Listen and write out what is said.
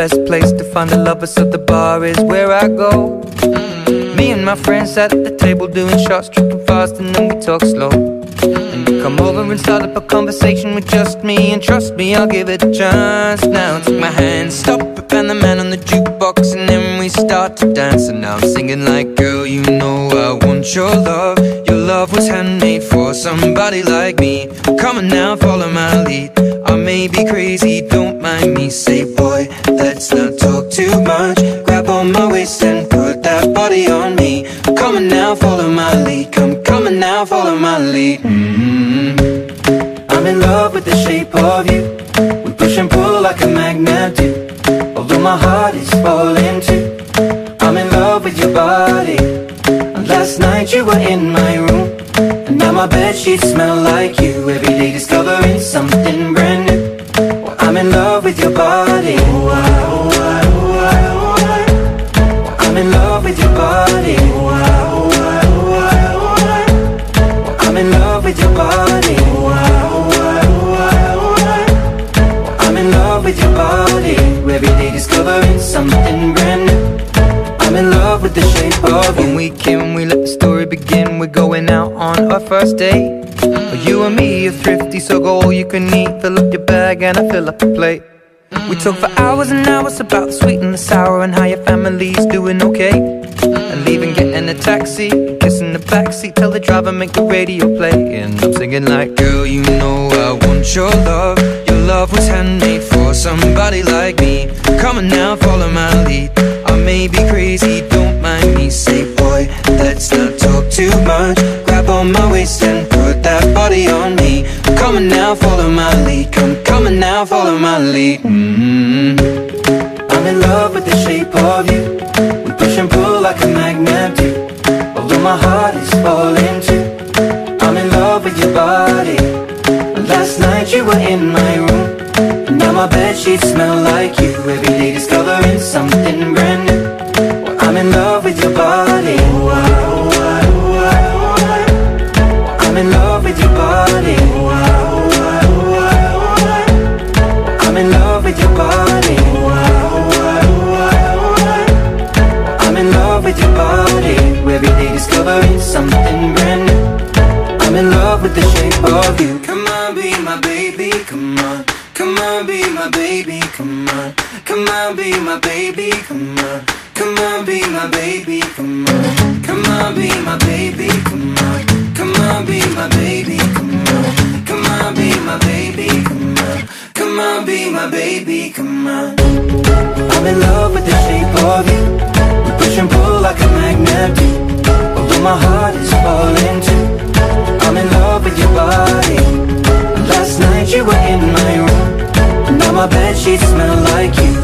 best place to find a lover, so the bar is where I go. Me and my friends at the table doing shots, tripping fast, and then we talk slow. And you come over and start up a conversation with just me, and trust me, I'll give it a chance. Now take my hand, stop it, and the man on the jukebox, and then we start to dance. And now I'm singing like, girl, you know I want your love. Your love was handmade for somebody like me. Come on now, follow my lead. I may be crazy, don't mind me. Say, boy, let's not talk too much. Grab on my waist and put that body on me. Come on now, follow my lead. Come on now, follow my lead. I'm in love with the shape of you. We push and pull like a magnet do. Although my heart is falling too. I'm in love with your body. Last night you were in my room, and now my bedsheets smell like you. Every day discovering something brand new. Well, I'm in love with your body. I'm in love with your body. I'm in love with your body. I'm in love with your body. Every day discovering something brand new. I'm in love with the shape of you. When we came, we let the story begin. We're going out on our first date. You and me are thrifty, so go all you can eat. Fill up your bag and I fill up the plate. We talk for hours and hours about the sweet and the sour, and how your family's doing okay. And leaving, getting a taxi, kissing the backseat, tell the driver make the radio play. And I'm singing like, girl, you know I want your love. Your love was handmade for somebody like me. Come on now, follow my lead. I may be crazy, don't mind me. Say, boy, let's not talk too much. Grab on my waist and put that body on me. Come on now, follow my lead. Come on now, follow my lead. I'm in love with the shape of you. We push and pull like a magnet do. Although my heart is falling too. I'm in love with your body. Last night you were in my room, and now my bedsheets smell like you. Every day discovering something brand new. Well, I'm in love with your body. I'm in love with your body. I'm in love with your body. I'm in love with your body. Every day discovering something brand new. I'm in love with the shape of you. Come on, be my baby, come on. Come on, be my baby, come on. Come on, be my baby, come on. Come on, be my baby, come on. Come on, be my baby, come on. Come on, be my baby, come on. Come on, be my baby, come on. Come on, be my baby, come on. I'm in love with the shape of you. We push and pull like a magnet do. Although my heart is falling too. I'm in love with your body. Last night you were in my room, and now my bedsheets smell like you.